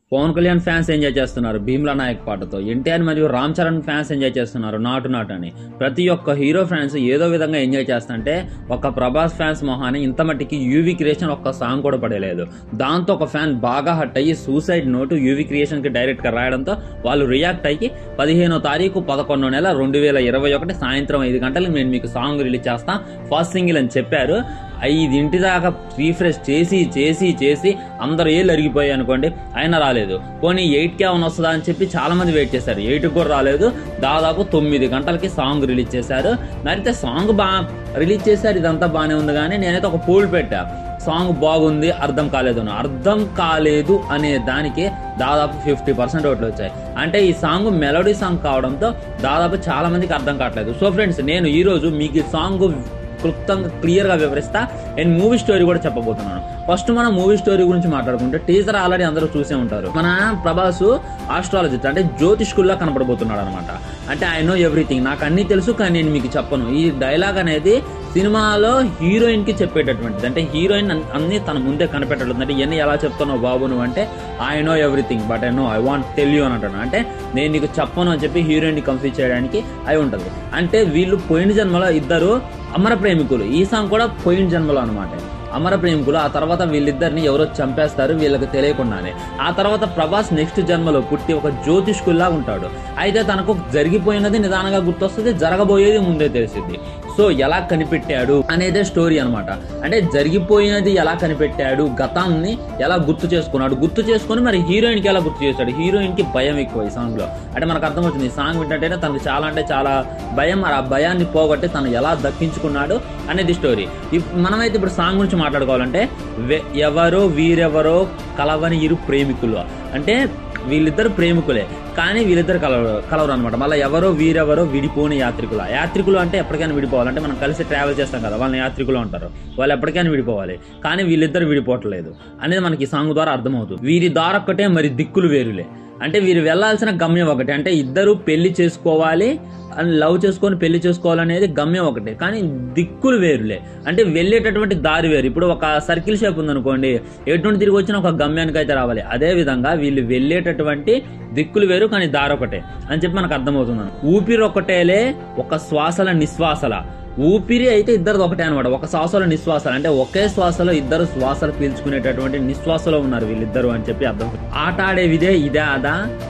Pawan Kalyan fans enjoy చేస్తున్నారు భీమ్లా నాయక్ పాటతో. ఎన్టీఆర్ మరియు రామ్ చరణ్ ఫ్యాన్స్ ఎంజాయ్ చేస్తున్నారు నాటు నాటు అని. ప్రతి ఒక్క హీరో ఫ్యాన్స్ ఏదో విధంగా ఎంజాయ్ చేస్తుంటే ఒక ప్రభాస్ ఫ్యాన్స్ మొహాన్ని ఇంత మట్టికి యూవీ క్రియేషన్ ఒక్క సాంగ్ కూడా పడలేదు. దాంతో ఒక ఫ్యాన్ బాగా హట్ అయ్యి సూసైడ్ నోటు యూవీ క్రియేషన్ కి డైరెక్ట్ గా రాయడంతో వాళ్ళు రియాక్ట్ అయ్యి 15వ తారీఖు 11వ నెల 2021 సాయంత్రం 5 గంటలకు నేను మీకు సాంగ్ రిలీజ్ చేస్తా ఫస్ట్ సింగిల్ అని చెప్పారు. 5 దాకా రీఫ్రెష్ చేసి చేసి చేసి అందరూ ఏళ్ళు అరిగిపోయాయి అనుకోండి, అయినా రాలేదు. పోనీ 8కి ఏమైనా వస్తుందా అని చెప్పి చాలా మంది వెయిట్ చేశారు. 8కి కూడా రాలేదు. దాదాపు 9 గంటలకి సాంగ్ రిలీజ్ చేశారు. అయితే సాంగ్ రిలీజ్ చేశారు, ఇదంతా బాగానే ఉంది. కానీ నేనైతే ఒక పోల్ పెట్టా, సాంగ్ బాగుంది అర్థం కాలేదు అర్థం కాలేదు అనే దానికి దాదాపు 50% ఓట్లు వచ్చాయి. అంటే ఈ సాంగ్ మెలోడీ సాంగ్ కావడంతో దాదాపు చాలా మందికి అర్థం కావట్లేదు. సో ఫ్రెండ్స్, నేను ఈ రోజు మీకు ఈ సాంగ్ క్లుప్తంగా క్లియర్ గా వివరిస్తా. నేను మూవీ స్టోరీ కూడా చెప్పబోతున్నాను. ఫస్ట్ మనం మూవీ స్టోరీ గురించి మాట్లాడుకుంటే, టీజర్ ఆల్రెడీ అందరూ చూసే ఉంటారు. మన ప్రభాస్ ఆస్ట్రాలజిస్ట్ అంటే జ్యోతిష్కుల్లా కనపడబోతున్నాడు అనమాట. అంటే ఐ నో ఎవ్రీథింగ్, నాకు అన్ని తెలుసు కానీ నేను మీకు చెప్పను. ఈ డైలాగ్ అనేది సినిమాలో హీరోయిన్ కి చెప్పేటటువంటిది. అంటే హీరోయిన్ అన్ని తన ముందే కనిపెట్టలేదు. అంటే ఇవన్నీ ఎలా చెప్తున్నావు బాబు నువ్వు అంటే, I know everything but I know I want tell you అని అంటాను. అంటే నేను నీకు చెప్పను అని చెప్పి హీరోయిన్ ని కన్ఫ్యూజ్ చేయడానికి అయి ఉంటది. అంటే వీళ్ళు పోయిన జన్మలో ఇద్దరు అమర ప్రేమికులు. ఈ సాంగ్ కూడా పోయిన జన్మలో అనమాట. అమర ప్రేమికులు. ఆ తర్వాత వీళ్ళిద్దరిని ఎవరో చంపేస్తారు వీళ్ళకి తెలియకుండానే. ఆ తర్వాత ప్రభాస్ నెక్స్ట్ జన్మలో పుట్టి ఒక జ్యోతిష్కుల్లా ఉంటాడు. అయితే తనకు జరిగిపోయినది నిదానంగా గుర్తొస్తుంది, జరగబోయేది ముందే తెలిసింది. సో ఎలా కనిపెట్టాడు అనేదే స్టోరీ అనమాట. అంటే జరిగిపోయినది ఎలా కనిపెట్టాడు, గతాన్ని ఎలా గుర్తు చేసుకున్నాడు, గుర్తు చేసుకుని మరి హీరోయిన్ కి ఎలా గుర్తు చేశాడు. హీరోయిన్ కి భయం ఎక్కువ ఈ సాంగ్ లో. అంటే మనకు అర్థమవుతుంది, ఈ సాంగ్ వింటంటేనే తనకు చాలా అంటే చాలా భయం. మరి ఆ భయాన్ని పోగొట్టి తను ఎలా దక్కించుకున్నాడు అనేది స్టోరీ. మనమైతే ఇప్పుడు సాంగ్ గురించి మాట్లాడుకోవాలంటే, ఎవరో వీరెవరో కలవని ఇరు ప్రేమికులు. అంటే వీళ్ళిద్దరు ప్రేమికులే కానీ వీళ్ళిద్దరు కలవరు అనమాట. మళ్ళీ ఎవరో వీరెవరో విడిపోని యాత్రికులు అంటే ఎప్పటికైనా విడిపోవాలంటే మనం కలిసి ట్రావెల్ చేస్తాం కదా, వాళ్ళని యాత్రికులు అంటారు. వాళ్ళు ఎప్పటికైనా విడిపోవాలి కానీ వీళ్ళిద్దరు విడిపోవట్లేదు అనేది మనకి ఈ సాంగ్ ద్వారా అర్థమవుతుంది. వీరి దారొక్కటే మరి దిక్కులు వేరులే. అంటే వీరు వెళ్లాల్సిన గమ్యం ఒకటే. అంటే ఇద్దరు పెళ్లి చేసుకోవాలి అని లవ్ చేసుకొని పెళ్లి చేసుకోవాలనేది గమ్యం ఒకటే, కానీ దిక్కులు వేరులే. అంటే వెళ్ళేటటువంటి దారి వేరు. ఇప్పుడు ఒక సర్కిల్ షేప్ ఉందనుకోండి, ఎటు నుండి తిరిగి వచ్చినా ఒక గమ్యానికి అయితే రావాలి. అదే విధంగా వీళ్ళు వెళ్ళేటటువంటి దిక్కులు వేరు కానీ దారి ఒకటే అని చెప్పి మనకు అర్థమవుతుంది. ఊపిరి ఒకటేలే ఒక శ్వాసల నిశ్వాసల. ఊపిరి అయితే ఇద్దరిది ఒకటే అనమాట. ఒక శ్వాసలో నిశ్వాసాలు అంటే ఒకే శ్వాసలో ఇద్దరు శ్వాసలు పీల్చుకునేటటువంటి నిశ్వాసలో ఉన్నారు వీళ్ళిద్దరు అని చెప్పి అర్థం. ఆట ఆడే విదే ఇదే అదా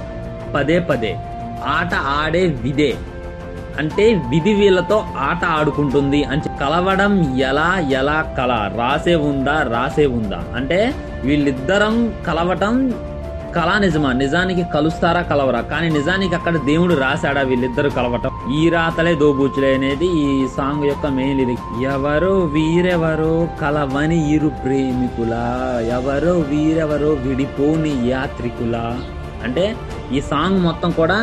పదే పదే. ఆట ఆడే విదే అంటే విధి వీళ్ళతో ఆట ఆడుకుంటుంది అని. కలవడం ఎలా కల రాసే ఉందా అంటే వీళ్ళిద్దరం కలవటం కళా నిజమా, నిజానికి కలుస్తారా కలవరా, కానీ నిజానికి అక్కడ దేవుడు రాశాడా వీళ్ళిద్దరు కలవటం. ఈ రాతలే దోబూచులే అనేది ఈ సాంగ్ యొక్క మెయిన్ లిరిక్. ఎవరో వీరెవరో కలవని ఇరు ప్రేమికులా, ఎవరో వీరెవరో విడిపోని యాత్రికులా. అంటే ఈ సాంగ్ మొత్తం కూడా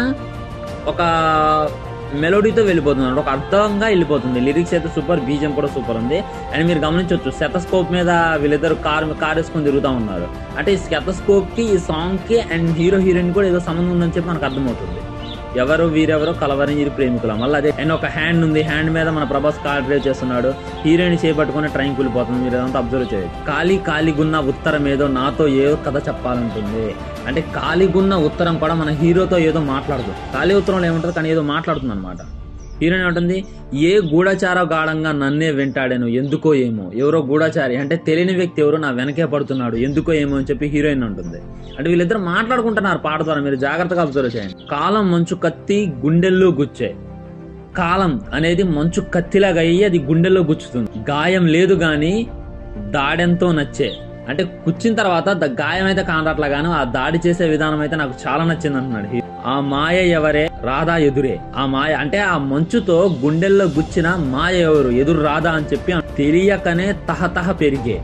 ఒక మెలోడీతో వెళ్ళిపోతుంది, ఒక అర్థంగా వెళ్ళిపోతుంది. లిరిక్స్ అయితే సూపర్, బీజిఎం కూడా సూపర్ ఉంది. అండ్ మీరు గమనించవచ్చు, స్టెథోస్కోప్ మీద వీళ్ళిద్దరు కార్ వేసుకొని తిరుగుతూ ఉన్నారు. అంటే ఈ స్టెథోస్కోప్ కి ఈ సాంగ్ కి అండ్ హీరోయిన్ కూడా ఏదో సంబంధం ఉందని చెప్పి మనకు అర్థమవుతుంది. ఎవరో వీరెవరో కలవని ఇరు ప్రేమికులం. మళ్ళీ అదే అండ్ ఒక హ్యాండ్ ఉంది, హ్యాండ్ మీద మన ప్రభాస్ కార్ డ్రైవ్ చేస్తున్నాడు. హీరోయిన్ చేపట్టుకుని ట్రైన్ కూలిపోతుంది. మీరు ఏదంతా అబ్జర్వ్ చేయొచ్చు. ఖాళీగున్న ఉత్తరం ఏదో నాతో ఏదో కథ చెప్పాలంటుంది. అంటే ఖాళీగున్న ఉత్తరం కూడా మన హీరోతో ఏదో మాట్లాడుతుంది. ఖాళీ ఉత్తరంలో ఏముంటుంది కానీ ఏదో మాట్లాడుతుంది అనమాట. హీరోయిన్ ఉంటుంది, ఏ గూఢచార గాఢంగా నన్నే వెంటాడాను ఎందుకో ఏమో. ఎవరో గూఢచారి అంటే తెలియని వ్యక్తి ఎవరో నా వెనకే పడుతున్నాడు ఎందుకో ఏమో అని చెప్పి హీరోయిన్ ఉంటుంది. అంటే వీళ్ళిద్దరు మాట్లాడుకుంటున్నారు పాట ద్వారా, మీరు జాగ్రత్తగా అబ్జర్వ్ చేయండి. కాలం మంచు కత్తి గుండెల్లో గుచ్చే. కాలం అనేది మంచు కత్తిలాగా అయ్యి అది గుండెల్లో గుచ్చుతుంది. గాయం లేదు గాని దాడెంతో నచ్చే. అంటే కూర్చిన తర్వాత గాయం అయితే కానట్లుగాను ఆ దాడి చేసే విధానం అయితే నాకు చాలా నచ్చింది అంటున్నాడు. ఆ మాయ ఎవరే రాధా ఎదురే. ఆ మాయ అంటే ఆ మంచుతో గుండెల్లో గుచ్చిన మాయ ఎవరు, ఎదురు రాధా అని చెప్పి తెలియకనే తహతహ పెరిగే.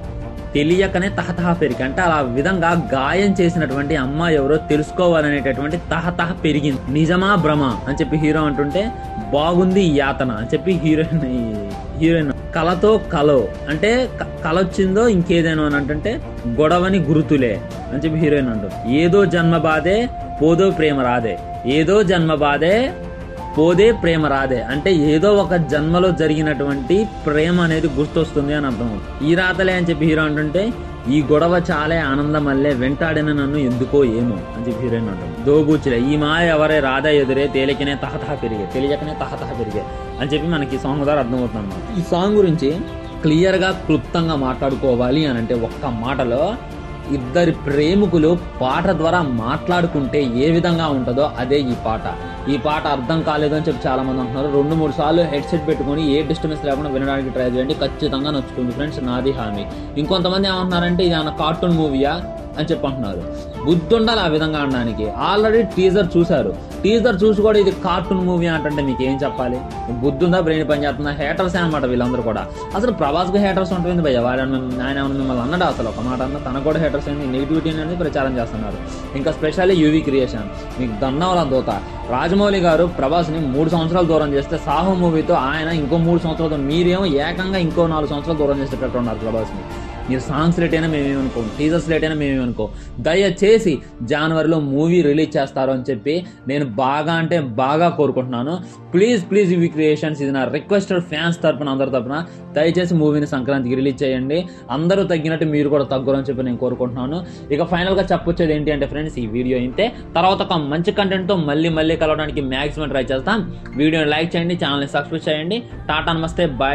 అంటే అలా విధంగా గాయం చేసినటువంటి అమ్మాయి ఎవరో తెలుసుకోవాలనేటటువంటి తహతహ పెరిగింది. నిజమా భ్రమ అని చెప్పి హీరో అంటుంటే, బాగుంది యాతన అని చెప్పి హీరోయిన్ కలతో కలో అంటే కలొచ్చిందో ఇంకేదేనో అని అంటుంటే, గొడవని గురుతులే అని చెప్పి హీరోయిన్ అంటుంది. ఏదో జన్మ బాధే పోదో ప్రేమ రాదే. ఏదో జన్మ బాధే పోదే ప్రేమ రాదే అంటే ఏదో ఒక జన్మలో జరిగినటువంటి ప్రేమ అనేది గుర్తొస్తుంది అని అర్థం. ఈ రాతలే అని చెప్పి హీరో అంటుంటే, ఈ గొడవ చాలే ఆనందమల్లే వెంటాడిన నన్ను ఎందుకో ఏమో అని చెప్పి హీరోయిన్ అంటుంది. దోబూచిలే ఈ మాయ ఎవరే రాధా ఎదురే తేలికనే తహతహ పెరిగే తెలియకనే తహతహ పెరిగే అని చెప్పి మనకి ఈ సాంగ్ ద్వారా అర్థమవుతుంది అన్నమాట. ఈ సాంగ్ గురించి క్లియర్గా క్లుప్తంగా మాట్లాడుకోవాలి అని అంటే ఒక్క మాటలో, ఇద్దరి ప్రేమికులు పాట ద్వారా మాట్లాడుకుంటే ఏ విధంగా ఉంటుందో అదే ఈ పాట. ఈ పాట అర్థం కాలేదు అని చెప్పి చాలా మంది అంటున్నారు. 2-3 సార్లు హెడ్సెట్ పెట్టుకుని ఏ డిస్టర్బెన్స్ లేకుండా వినడానికి ట్రై చేయండి, ఖచ్చితంగా నచ్చుతుంది ఫ్రెండ్స్, నాది హామీ. ఇంకొంతమంది ఏమంటున్నారంటే ఇది ఏమన్నా కార్టూన్ మూవీయా అని చెప్పి అంటున్నారు. బుద్ధి ఉండాలి ఆ విధంగా అనడానికి. ఆల్రెడీ టీజర్ చూశారు, టీజర్ చూసి కూడా ఇది కార్టూన్ మూవీ అంటే మీకు ఏం చెప్పాలి? బుద్ధి ఉందా, బ్రెయిన్ పని చేస్తుందా? హేటర్స్ అనమాట వీళ్ళందరూ కూడా. అసలు ప్రభాస్కి హేటర్స్ ఉంటుంది భయ్య, ఆయన ఏమన్నా మిమ్మల్ని అన్నాడు అసలు ఒక మాట అన్న, తనకు కూడా హేటర్స్ ఏంది, నెగిటివిటీ అనేది ప్రచారం చేస్తున్నారు. ఇంకా స్పెషల్లీ యూవీ క్రియేషన్ మీకు దన్నవల దోత. రాజమౌళి గారు ప్రభాస్ని 3 సంవత్సరాలు దూరం చేస్తే, సాహో మూవీతో ఆయన ఇంకో 3 సంవత్సరాలతో, మీరేమో ఏకంగా ఇంకో 4 సంవత్సరాలు దూరం చేసేటట్టు ఉన్నారు ప్రభాస్ని. మీరు సాంగ్స్ లేట్ అయినా మేమేమనుకో, టీజర్స్ లేట్ అయినా మేమేమనుకో, దయచేసి జనవరిలో మూవీ రిలీజ్ చేస్తారు అని చెప్పి నేను బాగా అంటే బాగా కోరుకుంటున్నాను. ప్లీజ్ యూవీ క్రియేషన్స్, ఇది నా రిక్వెస్టెడ్ ఫ్యాన్స్ తరపున, అందరి తరపున దయచేసి మూవీని సంక్రాంతికి రిలీజ్ చేయండి. అందరూ తగ్గినట్టు మీరు కూడా తగ్గరు అని చెప్పి నేను కోరుకుంటున్నాను. ఇక ఫైనల్గా చెప్పొచ్చేది ఏంటి అంటే ఫ్రెండ్స్, ఈ వీడియో అయితే తర్వాత ఒక మంచి కంటెంట్తో మళ్ళీ కలవడానికి మ్యాక్సిమం ట్రై చేస్తాం. వీడియోని లైక్ చేయండి, ఛానల్ని సబ్స్క్రైబ్ చేయండి. టాటా నమస్తే, బాయ్.